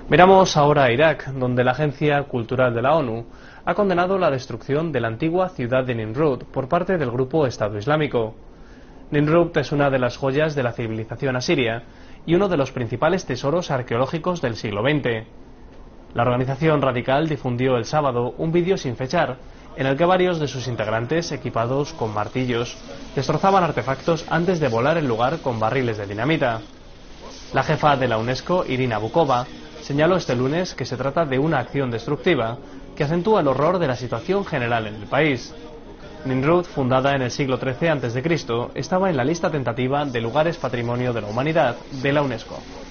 Miramos ahora a Irak, donde la Agencia Cultural de la ONU ha condenado la destrucción de la antigua ciudad de Nimrud por parte del grupo Estado Islámico. Nimrud es una de las joyas de la civilización asiria y uno de los principales tesoros arqueológicos del siglo XX. La organización radical difundió el sábado un vídeo sin fechar, en el que varios de sus integrantes, equipados con martillos, destrozaban artefactos antes de volar el lugar con barriles de dinamita. La jefa de la UNESCO, Irina Bokova, señaló este lunes que se trata de una acción destructiva que acentúa el horror de la situación general en el país. Nimrud, fundada en el siglo XIII a.C., estaba en la lista tentativa de lugares patrimonio de la humanidad de la UNESCO.